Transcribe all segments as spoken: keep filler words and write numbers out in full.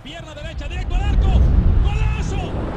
Pierna derecha, directo al arco. ¡Golazo!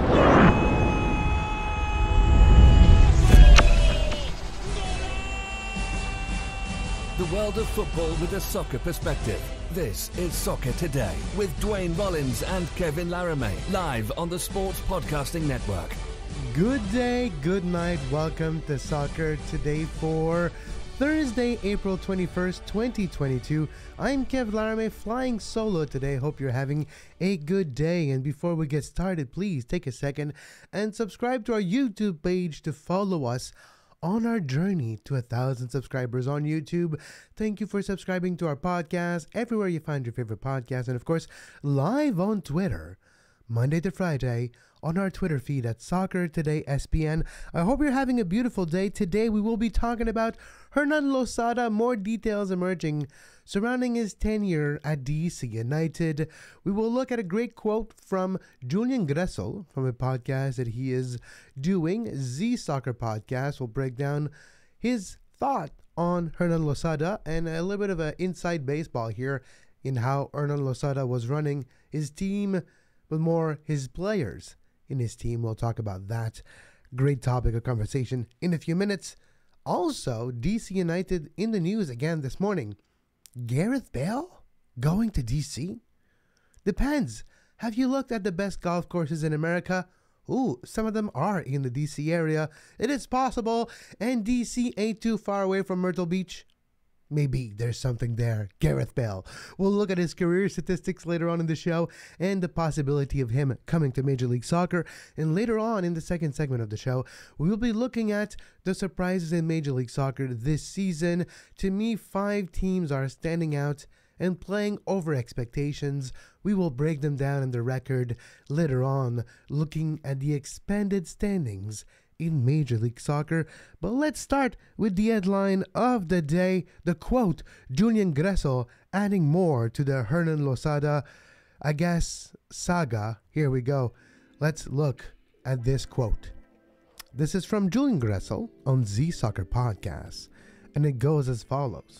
The world of football with a soccer perspective. This is Soccer Today with Dwayne Rollins and Kevin Laramie, live on the Sports Podcasting Network. Good day, good night. Welcome to Soccer Today for Thursday, April twenty-first, twenty twenty-two. I'm Kev Laramie, flying solo today. Hope you're having a good day. And before we get started, please take a second and subscribe to our YouTube page to follow us on our journey to a thousand subscribers on YouTube. Thank you for subscribing to our podcast everywhere you find your favorite podcast, and of course live on Twitter Monday to Friday on our Twitter feed at Soccer Today S P N. I hope you're having a beautiful day. Today we will be talking about Hernan Losada, more details emerging surrounding his tenure at D C United. We will look at a great quote from Julian Gressel from a podcast that he is doing, Z Soccer Podcast. We'll break down his thought on Hernan Losada and a little bit of an inside baseball here in how Hernan Losada was running his team, but more his players in his team. We'll talk about that. Great topic of conversation in a few minutes. Also, D C United in the news again this morning. Gareth Bale going to D C? Depends. Have you looked at the best golf courses in America? Ooh, some of them are in the D C area. It is possible, and D C ain't too far away from Myrtle Beach. Maybe there's something there. Gareth Bale. We'll look at his career statistics later on in the show and the possibility of him coming to Major League Soccer. And later on in the second segment of the show, we will be looking at the surprises in Major League Soccer this season. To me, five teams are standing out and playing over expectations. We will break them down in the record later on, looking at the expanded standings in Major League Soccer. But let's start with the headline of the day, the quote, Julian Gressel adding more to the Hernan Losada, I guess, saga. Here we go. Let's look at this quote. This is from Julian Gressel on Z Soccer Podcast, and it goes as follows.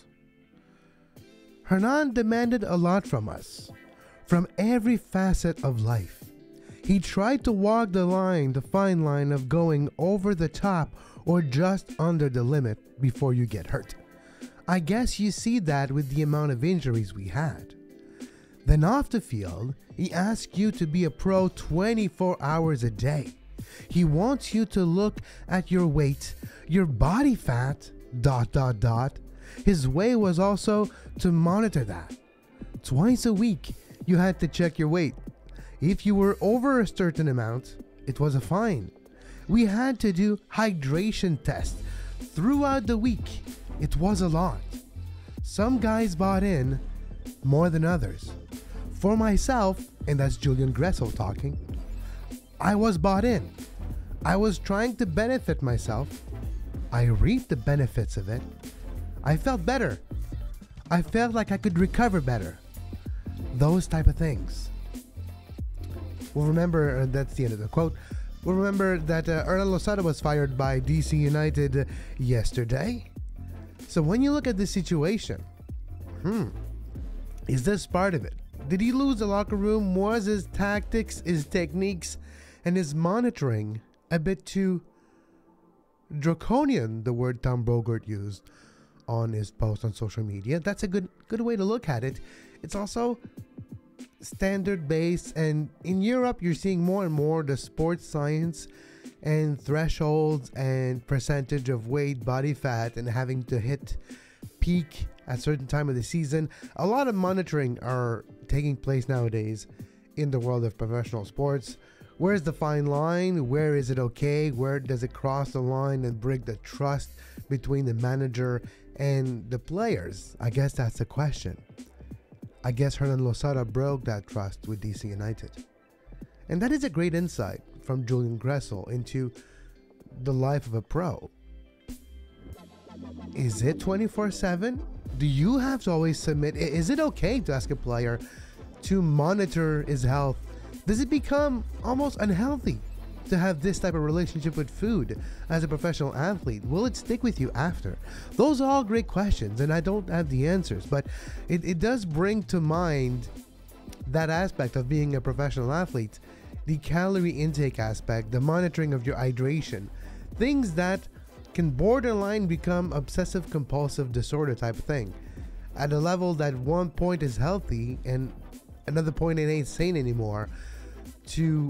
Hernan demanded a lot from us, from every facet of life. He tried to walk the line, the fine line of going over the top or just under the limit before you get hurt. I guess you see that with the amount of injuries we had. Then off the field, he asks you to be a pro twenty-four hours a day. He wants you to look at your weight, your body fat, dot, dot, dot. His way was also to monitor that. Twice a week, you had to check your weight. If you were over a certain amount, it was a fine. We had to do hydration tests throughout the week. It was a lot. Some guys bought in more than others. For myself, and that's Julian Gressel talking, I was bought in. I was trying to benefit myself. I reaped the benefits of it. I felt better. I felt like I could recover better. Those type of things. We'll remember, uh, that's the end of the quote. We'll remember that uh, Hernan Losada was fired by D C United uh, yesterday. So when you look at this situation, hmm, is this part of it? Did he lose the locker room? Was his tactics, his techniques, and his monitoring a bit too draconian, the word Tom Bogert used on his post on social media? That's a good good way to look at it. It's also standard based, and in Europe you're seeing more and more the sports science and thresholds and percentage of weight, body fat, and having to hit peak at a certain time of the season. A lot of monitoring are taking place nowadays in the world of professional sports. Where's the fine line? Where is it okay? Where does it cross the line and break the trust between the manager and the players? I guess that's the question. I guess Hernan Losada broke that trust with D C United. And that is a great insight from Julian Gressel into the life of a pro. Is it twenty-four seven? Do you have to always submit? Is it okay to ask a player to monitor his health? Does it become almost unhealthy to have this type of relationship with food as a professional athlete? Will it stick with you after? Those are all great questions, and I don't have the answers, but it, it does bring to mind that aspect of being a professional athlete, the calorie intake aspect, the monitoring of your hydration, things that can borderline become obsessive compulsive disorder type of thing. At a level that one point is healthy and another point it ain't sane anymore, to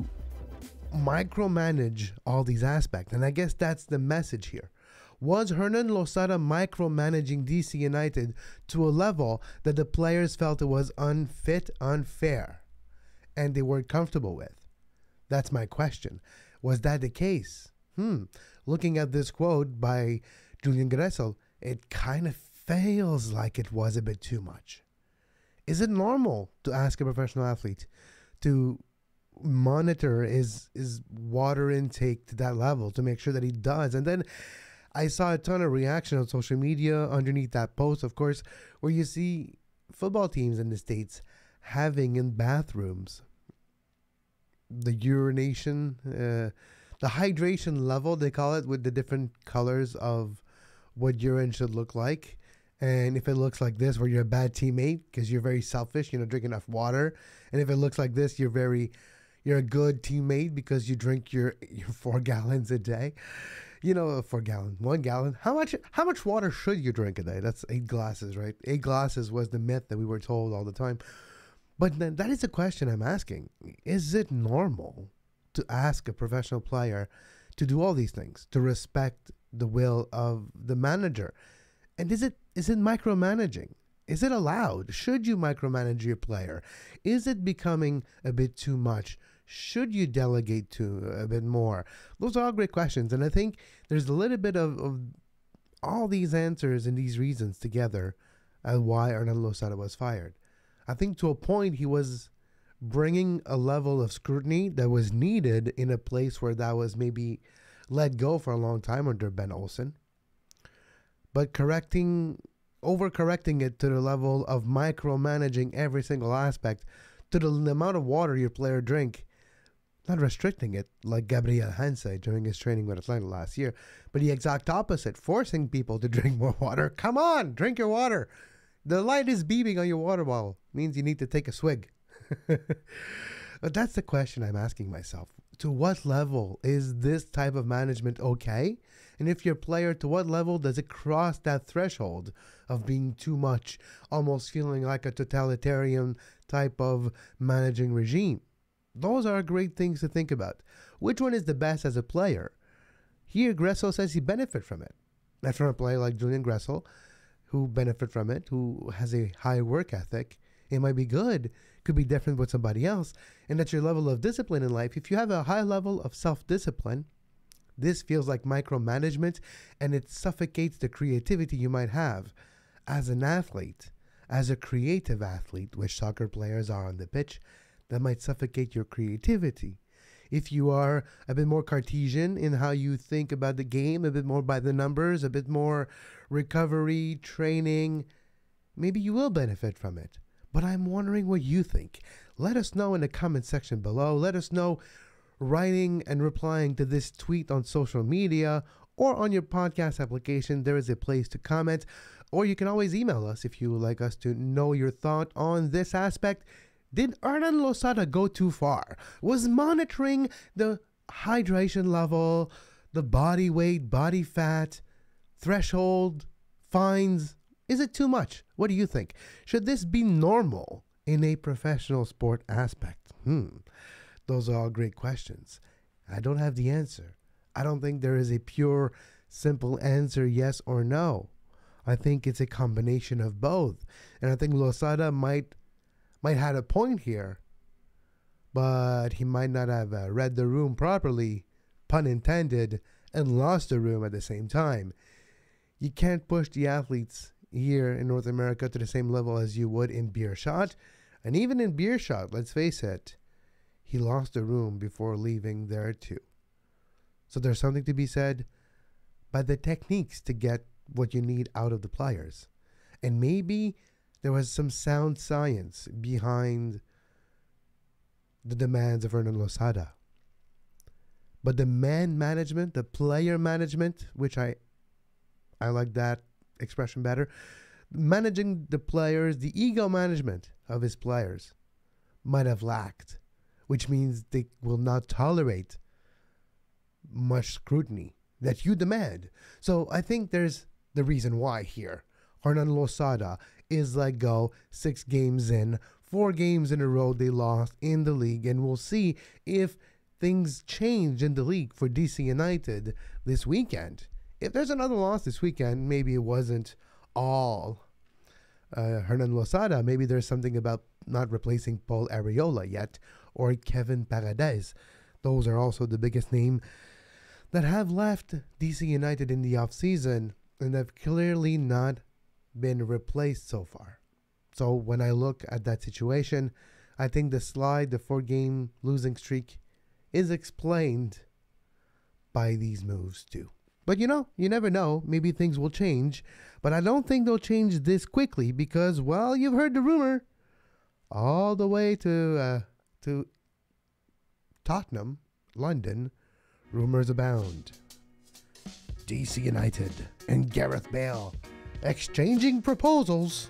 micromanage all these aspects. And I guess that's the message here. Was Hernan Losada micromanaging D C United to a level that the players felt it was unfit, unfair, and they weren't comfortable with? That's my question. Was that the case? Hmm. Looking at this quote by Julian Gressel, it kind of feels like it was a bit too much. Is it normal to ask a professional athlete to monitor his, his water intake to that level to make sure that he does? And then I saw a ton of reaction on social media underneath that post, of course, where you see football teams in the States having in bathrooms the urination, uh, the hydration level, they call it, with the different colors of what urine should look like. And if it looks like this, where you're a bad teammate because you're very selfish, you know, drink enough water. And if it looks like this, you're very, you're a good teammate because you drink your, your four gallons a day. You know, four gallon, one gallon. How much, how much water should you drink a day? That's eight glasses, right? Eight glasses was the myth that we were told all the time. But then that is a question I'm asking. Is it normal to ask a professional player to do all these things, to respect the will of the manager? And is it is it micromanaging? Is it allowed? Should you micromanage your player? Is it becoming a bit too much? Should you delegate to a bit more? Those are all great questions. And I think there's a little bit of, of all these answers and these reasons together as why Hernan Losada was fired. I think to a point he was bringing a level of scrutiny that was needed in a place where that was maybe let go for a long time under Ben Olsen. But correcting, overcorrecting it to the level of micromanaging every single aspect to the amount of water your player drink, not restricting it like Gabriel Hanse during his training with Atlanta last year, but the exact opposite, forcing people to drink more water. Come on, drink your water. The light is beaming on your water bottle. Means you need to take a swig. But that's the question I'm asking myself. To what level is this type of management okay? And if your player, to what level does it cross that threshold of being too much, almost feeling like a totalitarian type of managing regime? Those are great things to think about. Which one is the best as a player? Here, Gressel says he benefit from it. That's from a player like Julian Gressel, who benefit from it, who has a high work ethic. It might be good, could be different with somebody else. And at your level of discipline in life, if you have a high level of self-discipline, this feels like micromanagement, and it suffocates the creativity you might have as an athlete, as a creative athlete, which soccer players are on the pitch. That might suffocate your creativity. If you are a bit more Cartesian in how you think about the game, a bit more by the numbers, a bit more recovery, training, maybe you will benefit from it. But I'm wondering what you think. Let us know in the comment section below. Let us know writing and replying to this tweet on social media or on your podcast application. There is a place to comment, or you can always email us if you would like us to know your thought on this aspect. Did Hernan Losada go too far? Was monitoring the hydration level, the body weight, body fat, threshold, fines, is it too much? What do you think? Should this be normal in a professional sport aspect? Hmm. Those are all great questions. I don't have the answer. I don't think there is a pure, simple answer, yes or no. I think it's a combination of both. And I think Losada might might have a point here, but he might not have uh, read the room properly, pun intended, and lost the room at the same time. You can't push the athletes here in North America to the same level as you would in Beerschot. And even in Beerschot, let's face it, he lost the room before leaving there too. So there's something to be said by the techniques to get what you need out of the players. And maybe there was some sound science behind the demands of Hernan Losada. But the man management, the player management, which I I like that expression better, managing the players, the ego management of his players, might have lacked, which means they will not tolerate much scrutiny that you demand. So I think there's the reason why here. Hernan Losada is let go six games in, four games in a row they lost in the league, and we'll see if things change in the league for D C United this weekend. If there's another loss this weekend, maybe it wasn't all uh, Hernan Losada. Maybe there's something about not replacing Paul Arriola yet, or Kevin Paredes. Those are also the biggest name that have left D C United in the offseason and have clearly not been replaced so far. So when I look at that situation, I think the slide, the four-game losing streak, is explained by these moves too. But you know, you never know. Maybe things will change. But I don't think they'll change this quickly because, well, you've heard the rumor. All the way to uh, to Tottenham, London, rumors abound. D C United and Gareth Bale exchanging proposals.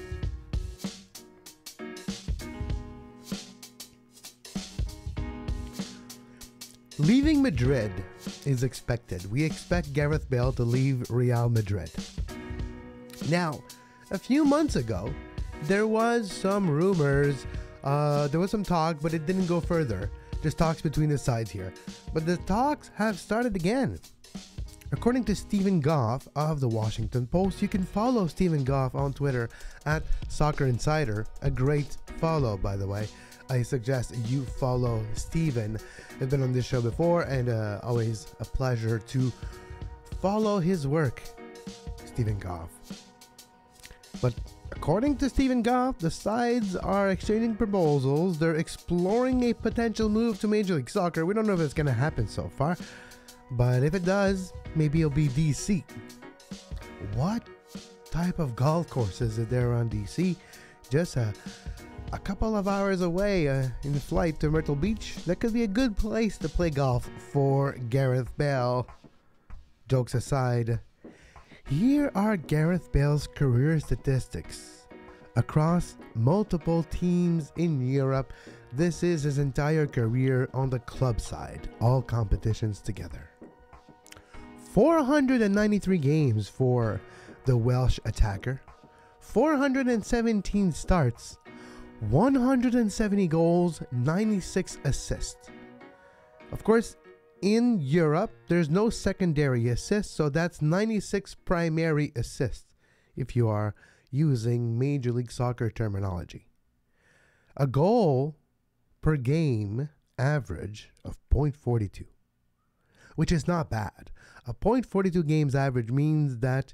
Leaving Madrid is expected. We expect Gareth Bale to leave Real Madrid. Now, a few months ago, there was some rumors, uh, there was some talk, but it didn't go further. Just talks between the sides here. But the talks have started again. According to Stephen Goff of the Washington Post, you can follow Stephen Goff on Twitter at Soccer Insider. A great follow, by the way. I suggest you follow Stephen. I've been on this show before, and uh, always a pleasure to follow his work, Stephen Goff. But according to Stephen Goff, the sides are exchanging proposals. They're exploring a potential move to Major League Soccer. We don't know if it's going to happen so far, but if it does, maybe it'll be D C. What type of golf courses are there on D C? Just a A couple of hours away uh, in the flight to Myrtle Beach. That could be a good place to play golf for Gareth Bale. Jokes aside, here are Gareth Bale's career statistics. Across multiple teams in Europe, this is his entire career on the club side, all competitions together. four hundred ninety-three games for the Welsh attacker, four hundred seventeen starts, one hundred seventy goals, ninety-six assists. Of course, in Europe, there's no secondary assists, so that's ninety-six primary assists if you are using Major League Soccer terminology. A goal per game average of point four two, which is not bad. A point four two games average means that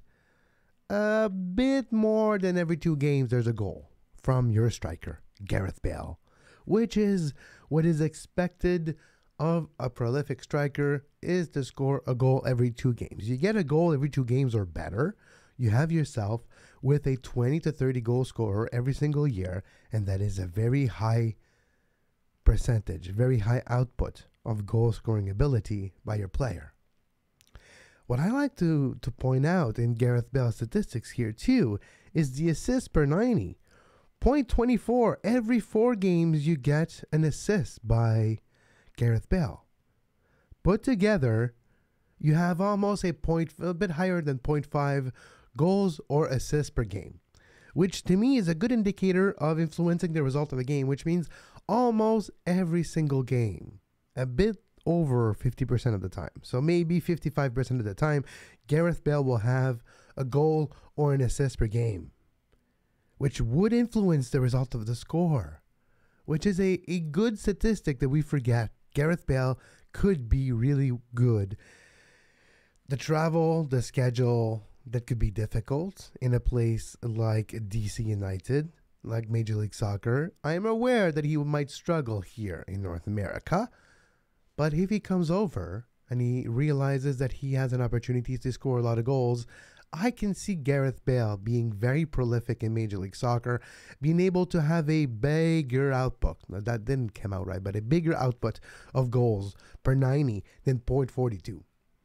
a bit more than every two games there's a goal from your striker, Gareth Bale, which is what is expected of a prolific striker, is to score a goal every two games. You get a goal every two games or better, you have yourself with a twenty to thirty goal scorer every single year, and that is a very high percentage, very high output of goal scoring ability by your player. What I like to, to point out in Gareth Bale's statistics here too is the assists per ninety. point two four, every four games you get an assist by Gareth Bale. Put together, you have almost a point, a bit higher than point five goals or assists per game, which to me is a good indicator of influencing the result of a game, which means almost every single game, a bit over fifty percent of the time. So maybe fifty-five percent of the time, Gareth Bale will have a goal or an assist per game, which would influence the result of the score, which is a, a good statistic that we forget. Gareth Bale could be really good. The travel, the schedule, that could be difficult in a place like D C United, like Major League Soccer. I am aware that he might struggle here in North America, but if he comes over and he realizes that he has an opportunity to score a lot of goals, I can see Gareth Bale being very prolific in Major League Soccer, being able to have a bigger output. Now, that didn't come out right, but a bigger output of goals per ninety than point four two.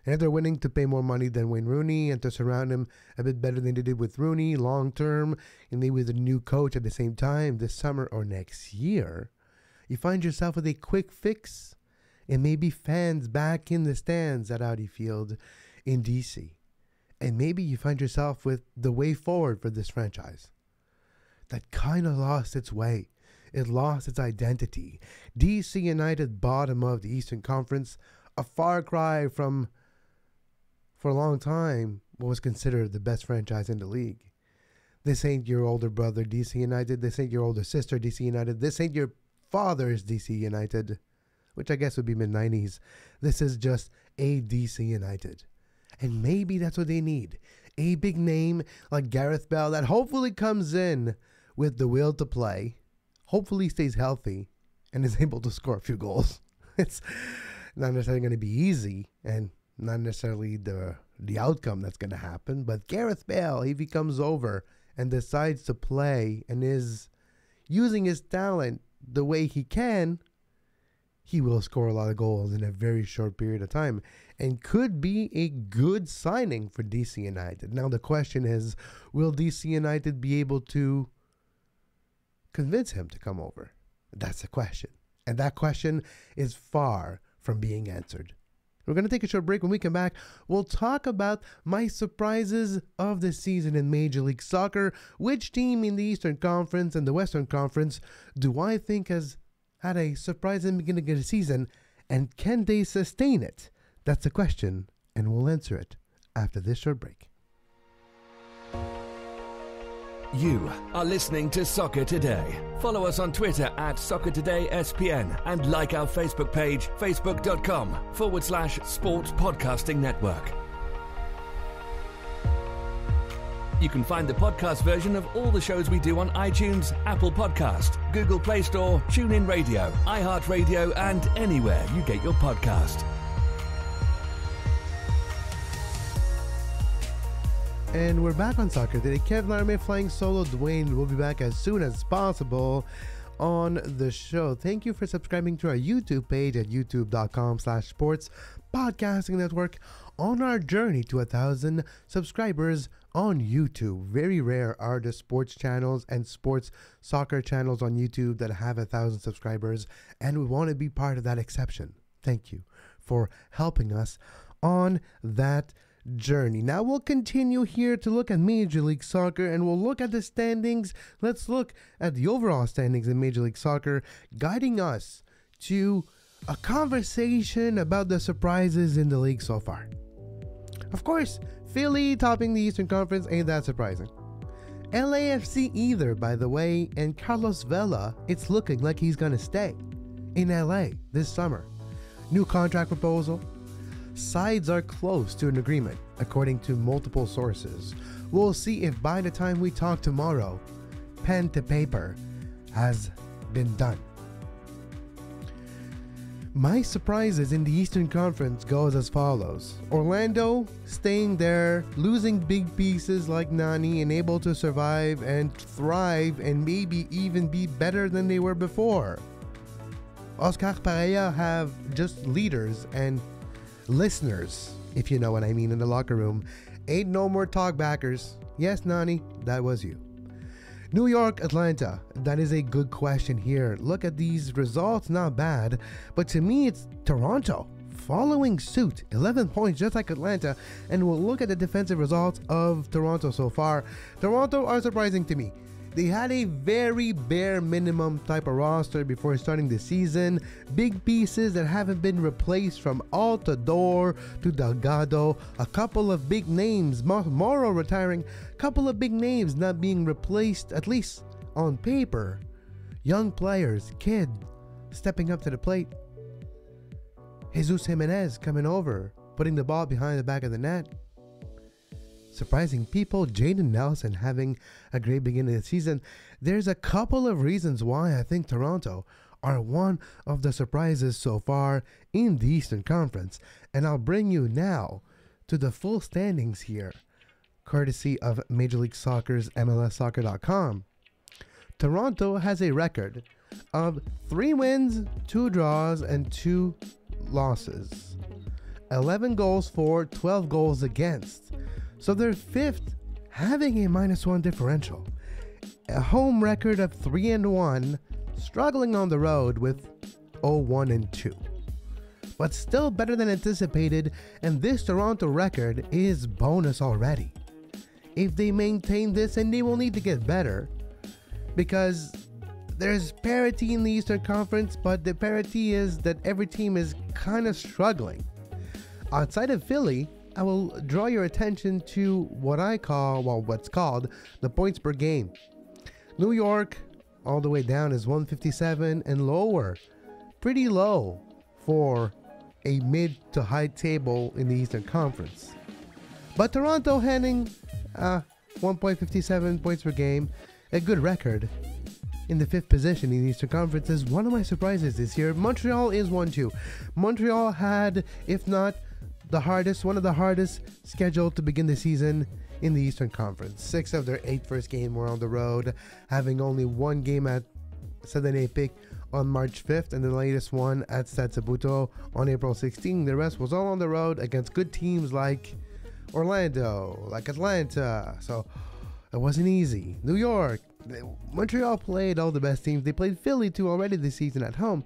And if they're willing to pay more money than Wayne Rooney and to surround him a bit better than they did with Rooney long term, and maybe with a new coach at the same time this summer or next year, you find yourself with a quick fix and maybe fans back in the stands at Audi Field in D C. And maybe you find yourself with the way forward for this franchise that kind of lost its way. It lost its identity. D C United, bottom of the Eastern Conference, a far cry from, for a long time, what was considered the best franchise in the league. This ain't your older brother, D C United. This ain't your older sister, D C United. This ain't your father's D C United, which I guess would be mid nineties. This is just a D C United. And maybe that's what they need. A big name like Gareth Bale that hopefully comes in with the will to play, hopefully stays healthy, and is able to score a few goals. It's not necessarily going to be easy, and not necessarily the the outcome that's going to happen. But Gareth Bale, if he comes over and decides to play and is using his talent the way he can, he will score a lot of goals in a very short period of time and could be a good signing for D C United. Now the question is, will D C United be able to convince him to come over? That's the question. And that question is far from being answered. We're going to take a short break. When we come back, we'll talk about my surprises of the season in Major League Soccer. Which team in the Eastern Conference and the Western Conference do I think has had a surprising beginning of the season, and can they sustain it? That's the question, and we'll answer it after this short break. You are listening to Soccer Today. Follow us on Twitter at Soccer Today S P N and like our Facebook page, facebook.com forward slash Sports Podcasting Network. You can find the podcast version of all the shows we do on iTunes, Apple Podcast, Google Play Store, TuneIn Radio, iHeartRadio, and anywhere you get your podcast. And we're back on Soccer Today. Kev Larame flying solo. Dwayne will be back as soon as possible on the show. Thank you for subscribing to our YouTube page at youtube.com slash sports podcasting network on our journey to a thousand subscribers on YouTube. Very rare are the sports channels and sports soccer channels on YouTube that have a thousand subscribers, and we want to be part of that exception. Thank you for helping us on that journey. Now we'll continue here to look at Major League Soccer, and we'll look at the standings. Let's look at the overall standings in Major League Soccer, guiding us to a conversation about the surprises in the league so far. Of course, Philly topping the Eastern Conference ain't that surprising. L A F C either, by the way, and Carlos Vela, it's looking like he's gonna stay in L A this summer. New contract proposal. Sides are close to an agreement, according to multiple sources. We'll see if by the time we talk tomorrow, pen to paper has been done. My surprises in the Eastern Conference goes as follows. Orlando staying there, losing big pieces like Nani, and able to survive and thrive and maybe even be better than they were before. Oscar Pareja have just leaders and listeners, if you know what I mean, in the locker room. Ain't no more talkbackers. Yes, Nani, that was you. New York, Atlanta. That is a good question here. Look at these results, not bad. But to me, it's Toronto following suit. eleven points, just like Atlanta. And we'll look at the defensive results of Toronto so far. Toronto are surprising to me. They had a very bare minimum type of roster before starting the season. Big pieces that haven't been replaced, from Altador to Delgado. A couple of big names, Morrow retiring. A couple of big names not being replaced, at least on paper. Young players, kid, stepping up to the plate. Jesus Jimenez coming over, putting the ball behind the back of the net. Surprising people, Jaden Nelson having a great beginning of the season. There's a couple of reasons why I think Toronto are one of the surprises so far in the Eastern Conference. And I'll bring you now to the full standings here, courtesy of Major League Soccer's M L S soccer dot com. Toronto has a record of three wins, two draws, and two losses. eleven goals for, twelve goals against. So they're fifth, having a minus one differential. A home record of three and one, struggling on the road with oh one and two. But still better than anticipated, and this Toronto record is bonus already. If they maintain this, and they will need to get better, because there's parity in the Eastern Conference, but the parity is that every team is kind of struggling. Outside of Philly, I will draw your attention to what I call, well, what's called the points per game. New York, all the way down, is one fifty-seven and lower. Pretty low for a mid to high table in the Eastern Conference. But Toronto handing uh, one fifty-seven points per game, a good record. In the fifth position in the Eastern Conference is one of my surprises this year. Montreal is one too. Montreal had, if not the hardest, one of the hardest scheduled to begin the season in the Eastern Conference. Six of their eight first games were on the road, having only one game at Stade Olympique on March fifth, and the latest one at Stade Saputo on April sixteenth. The rest was all on the road against good teams like Orlando, like Atlanta. So it wasn't easy. New York, Montreal played all the best teams. They played Philly too already this season at home.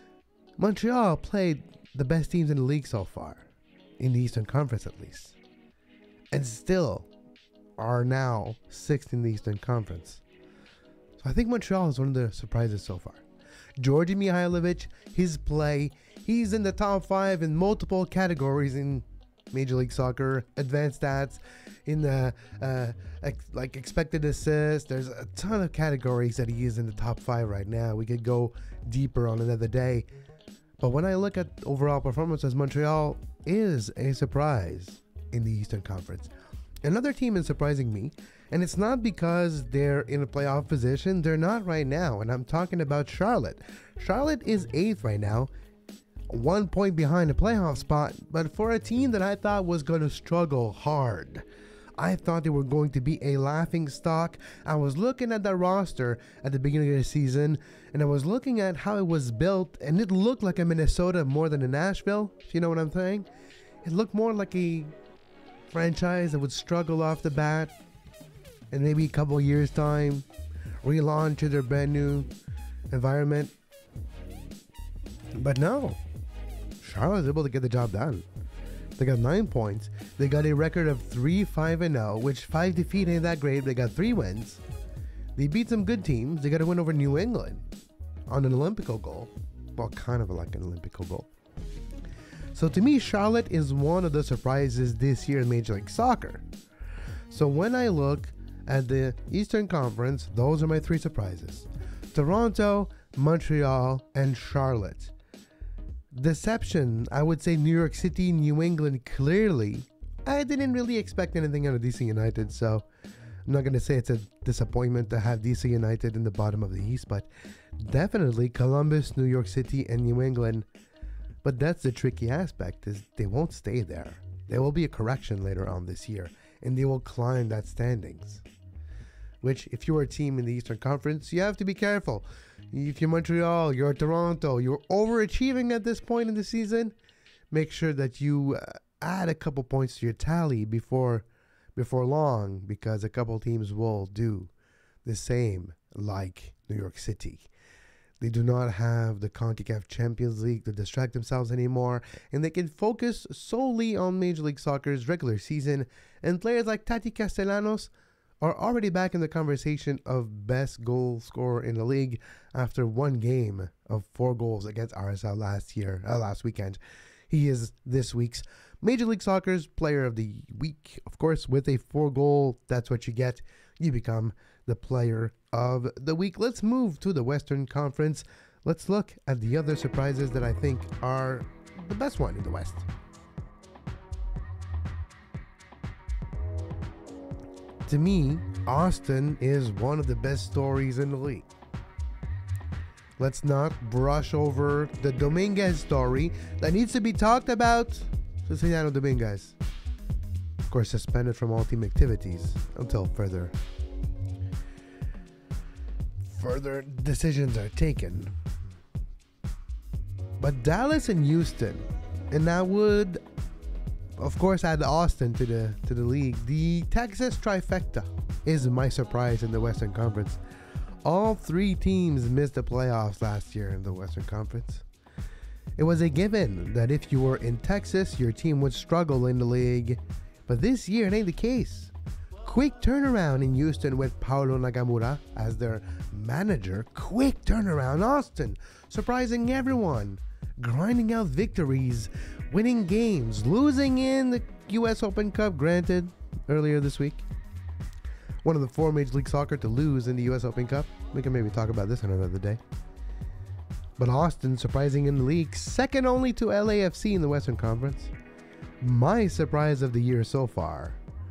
Montreal played the best teams in the league so far, in the Eastern Conference at least, and still are now sixth in the Eastern Conference. So I think Montreal is one of the surprises so far. Georgi Mihailovic, his play, he's in the top five in multiple categories in Major League Soccer, advanced stats, in the uh, ex- like expected assists. There's a ton of categories that he is in the top five right now. We could go deeper on another day. But when I look at overall performances, Montreal is a surprise in the Eastern Conference. Another team is surprising me, and it's not because they're in a playoff position. They're not right now, and I'm talking about Charlotte. Charlotte is eighth right now, one point behind the playoff spot, but for a team that I thought was going to struggle hard. I thought they were going to be a laughing stock. I was looking at the roster at the beginning of the season, and I was looking at how it was built, and it looked like a Minnesota more than a Nashville, if you know what I'm saying. It looked more like a franchise that would struggle off the bat, and maybe a couple years time relaunch to their brand new environment. But no, Charlotte was able to get the job done. They got nine points. They got a record of three five and oh, which five defeat ain't that great. They got three wins. They beat some good teams. They got a win over New England on an Olympico goal. Well, kind of like an Olympico goal. So to me, Charlotte is one of the surprises this year in Major League Soccer. So when I look at the Eastern Conference, those are my three surprises: Toronto, Montreal, and Charlotte. Deception, I would say New York City, New England, clearly. I didn't really expect anything out of D C United, so I'm not going to say it's a disappointment to have D C United in the bottom of the East, but definitely Columbus, New York City, and New England. But that's the tricky aspect, is they won't stay there. There will be a correction later on this year, and they will climb that standings. Which, if you're a team in the Eastern Conference, you have to be careful. If you're Montreal, you're Toronto, you're overachieving at this point in the season, make sure that you uh, add a couple points to your tally before before long, because a couple teams will do the same like New York City. They do not have the CONCACAF Champions League to distract themselves anymore, and they can focus solely on Major League Soccer's regular season, and players like Tati Castellanos are already back in the conversation of best goal scorer in the league after one game of four goals against R S L last year, uh, last weekend. He is this week's Major League Soccer's Player of the Week. Of course, with a four goal, that's what you get. You become the Player of the Week. Let's move to the Western Conference. Let's look at the other surprises that I think are the best one in the West. To me, Austin is one of the best stories in the league. Let's not brush over the Dominguez story that needs to be talked about. Ceciliano Dominguez, of course, suspended from all team activities until further further decisions are taken. But Dallas and Houston, and I would of course, add Austin to the to the league. The Texas trifecta is my surprise in the Western Conference. All three teams missed the playoffs last year in the Western Conference. It was a given that if you were in Texas, your team would struggle in the league. But this year, it ain't the case. Quick turnaround in Houston with Paulo Nagamura as their manager. Quick turnaround. Austin, surprising everyone. Grinding out victories, winning games, losing in the U S Open Cup, granted, earlier this week. One of the four Major League Soccer to lose in the U S Open Cup. We can maybe talk about this on another day. But Austin, surprising in the league, second only to L A F C in the Western Conference. My surprise of the year so far,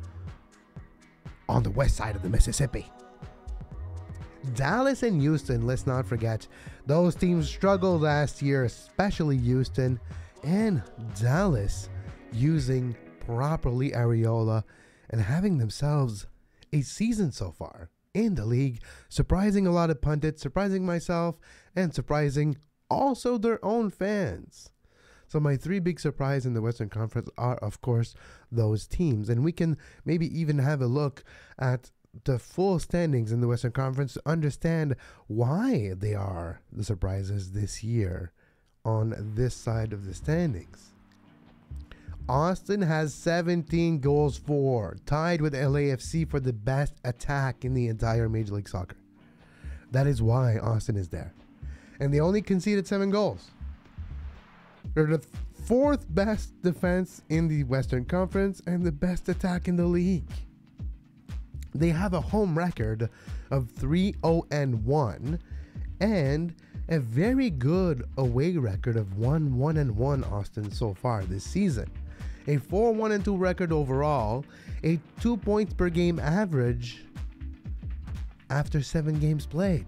on the west side of the Mississippi. Dallas and Houston, let's not forget, those teams struggled last year, especially Houston, and Dallas using properly Areola and having themselves a season so far in the league, surprising a lot of pundits, surprising myself, and surprising also their own fans. So my three big surprises in the Western Conference are, of course, those teams. And we can maybe even have a look at the full standings in the Western Conference to understand why they are the surprises this year on this side of the standings. Austin has seventeen goals for, tied with L A F C for the best attack in the entire Major League Soccer. That is why Austin is there. And they only conceded seven goals. They're the fourth best defense in the Western Conference and the best attack in the league. They have a home record of three oh one and a very good away record of one one one, Austin, so far this season. A four one two record overall, a two points per game average after seven games played.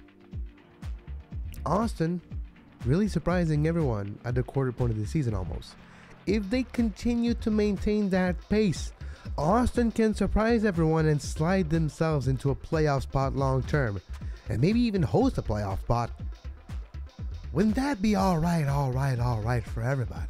Austin really surprising everyone at the quarter point of the season almost. If they continue to maintain that pace, Austin can surprise everyone and slide themselves into a playoff spot long term, and maybe even host a playoff spot. Wouldn't that be all right, all right, all right for everybody?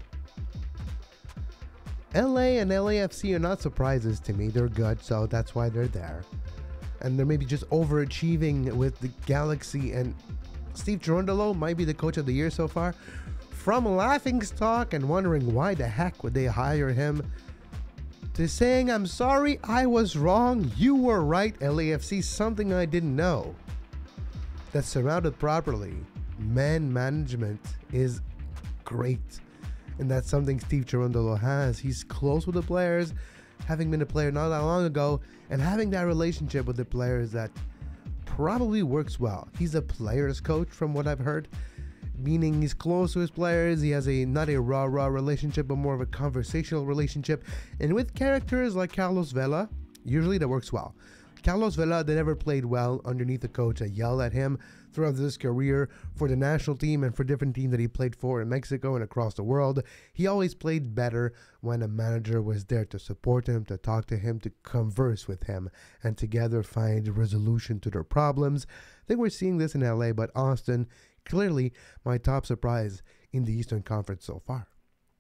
L A and L A F C are not surprises to me. They're good, so that's why they're there. And they're maybe just overachieving with the Galaxy, and Steve Cherundolo might be the coach of the year so far. From laughing stock and wondering why the heck would they hire him, to saying, I'm sorry, I was wrong, you were right, L A F C, something I didn't know. That's surrounded properly. Man management is great. And that's something Steve Cherundolo has. He's close with the players, having been a player not that long ago, and having that relationship with the players that probably works well. He's a player's coach from what I've heard, meaning he's close to his players. He has a not a rah-rah relationship, but more of a conversational relationship. And with characters like Carlos Vela, usually that works well. Carlos Vela, they never played well underneath a coach that yelled at him throughout his career for the national team and for different teams that he played for in Mexico and across the world. He always played better when a manager was there to support him, to talk to him, to converse with him, and together find a resolution to their problems. I think we're seeing this in L A, but Austin, clearly my top surprise in the Eastern Conference so far.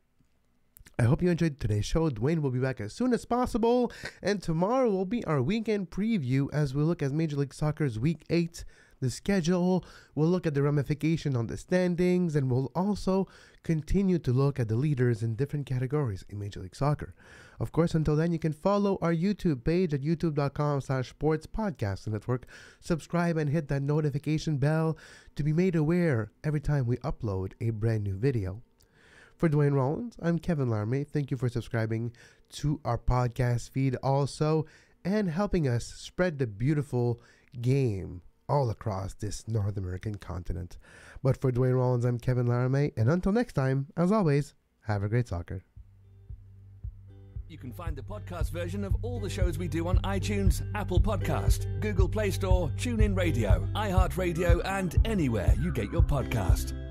I hope you enjoyed today's show. Dwayne will be back as soon as possible, and tomorrow will be our weekend preview as we look at Major League Soccer's Week eight, the schedule. We'll look at the ramification on the standings, and we'll also continue to look at the leaders in different categories in Major League Soccer. Of course, until then, you can follow our YouTube page at youtube.com slash sports podcast network. Subscribe and hit that notification bell to be made aware every time we upload a brand new video. For Dwayne Rollins, I'm Kevin Larme. Thank you for subscribing to our podcast feed also and helping us spread the beautiful game all across this North American continent. But for Dwayne Rollins, I'm Kevin Larme, and until next time, as always, have a great soccer. You can find the podcast version of all the shows we do on iTunes, Apple Podcast, Google Play Store, TuneIn Radio, iHeartRadio, and anywhere you get your podcast.